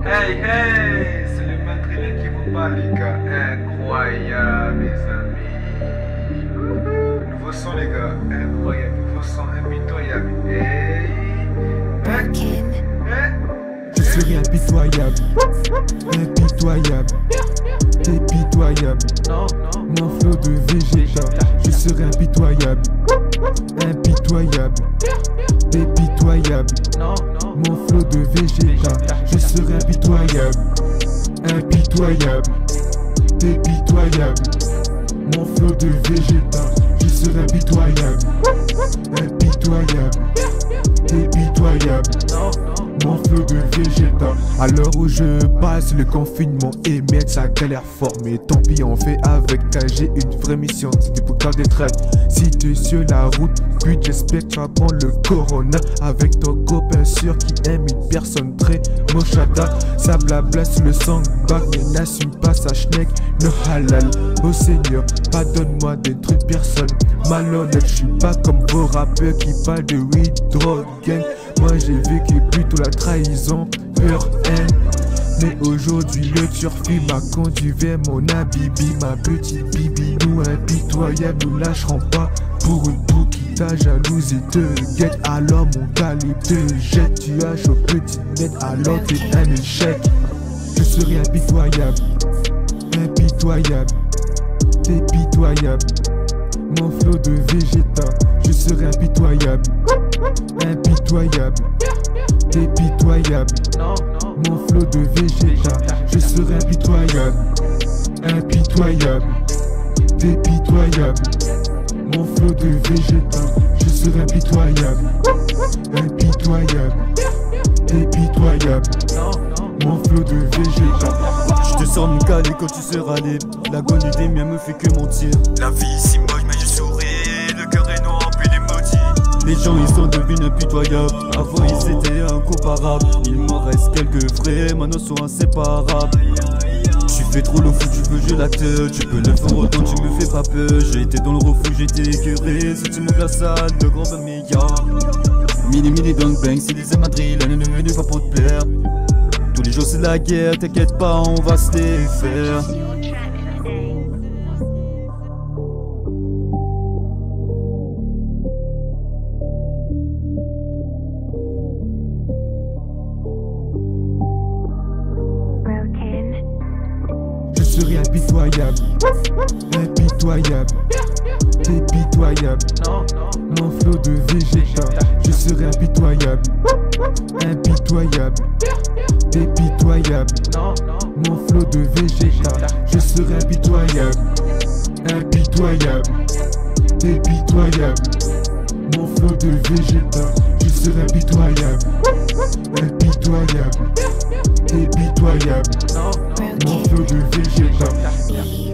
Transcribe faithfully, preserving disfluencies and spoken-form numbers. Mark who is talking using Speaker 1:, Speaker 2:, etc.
Speaker 1: Hey, hey, c'est le madrilène qui vous parle, les gars. Incroyable, les amis. Nouveau son, les gars. Incroyable, nouveau son, impitoyable. Hey,
Speaker 2: Birkin.
Speaker 3: Je serai impitoyable, impitoyable, impitoyable.
Speaker 1: Non, non.
Speaker 3: Mon flot de végéta, je serai impitoyable, impitoyable, impitoyable.
Speaker 1: Non, non.
Speaker 3: Mon flot de végéta, je serai impitoyable, impitoyable, impitoyable. Mon flot de végéta, je serai impitoyable, impitoyable, impitoyable.
Speaker 1: Non, non.
Speaker 3: Mon flot de végéta. À l'heure où je passe le confinement et mettre sa galère fort. Mais tant pis, on fait avec car j'ai une vraie mission. C'était pour garder traite. Si tu es sur la route, puis j'espère que tu vas prendre le corona avec ton copain sûr qui aime une personne très mochada. Ça blabla sur le sandbag, mais n'assume pas sa schneck. No halal, oh Seigneur, pardonne-moi des trucs personne malhonnête. Je suis pas comme vos rappeurs qui parlent de weed, drogue, gang. Moi j'ai vécu plutôt la trahison, peur, haine. Mais aujourd'hui le turfu m'a conduit vers mon habibi. Ma petite bibi, nous impitoyables, nous lâcherons pas pour une bouquille. Ta jalousie te guette, alors mon calibre te jette. Tu as chaud petit net, alors t'es un échec. Je serai impitoyable, impitoyable, impitoyable. Mon flot de végéta, je serai impitoyable, impitoyable, impitoyable.
Speaker 1: Non, non.
Speaker 3: Mon flot de végéta, je serai impitoyable, impitoyable, impitoyable. Mon flot de végéta, je serai impitoyable, impitoyable, impitoyable.
Speaker 1: Non, non.
Speaker 3: Mon flot de végéta.
Speaker 4: Je te sens me caler quand tu seras libre. L'agonie des miens me fait que mentir. La vie est si moche mais je souris. Le cœur est noir puis les maudits. Les gens ils sont devenus impitoyables. Avant ils étaient incomparables. Il m'en reste quelques frais, maintenant sont inséparables. Tu fais trop le fou, tu veux jouer l'acteur. Tu peux le faire autant, tu me fais pas peur. J'ai été dans le refuge, j'ai été écœuré. C'était mon glaçade, de grand bain meilleur. Mini mini dunk bang, c'est des Madrid, elle est devenue pas pour te plaire. Tous les jours c'est la guerre, t'inquiète pas, on va se les faire.
Speaker 3: Je serai impitoyable, impitoyable, impitoyable.
Speaker 1: Non, non.
Speaker 3: Mon flot de végéta, je serai impitoyable, impitoyable, impitoyable.
Speaker 1: Non, non.
Speaker 3: Mon flot de végéta, je serai impitoyable, impitoyable, impitoyable. Mon flot de végéta, je serai impitoyable, impitoyable, impitoyable.
Speaker 1: Non, non.
Speaker 3: Mon flot de végéta.